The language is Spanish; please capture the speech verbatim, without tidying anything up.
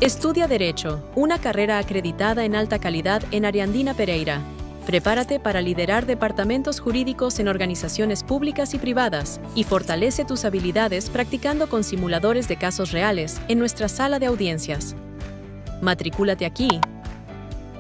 Estudia Derecho, una carrera acreditada en alta calidad en Ariandina Pereira. Prepárate para liderar departamentos jurídicos en organizaciones públicas y privadas y fortalece tus habilidades practicando con simuladores de casos reales en nuestra sala de audiencias. Matricúlate aquí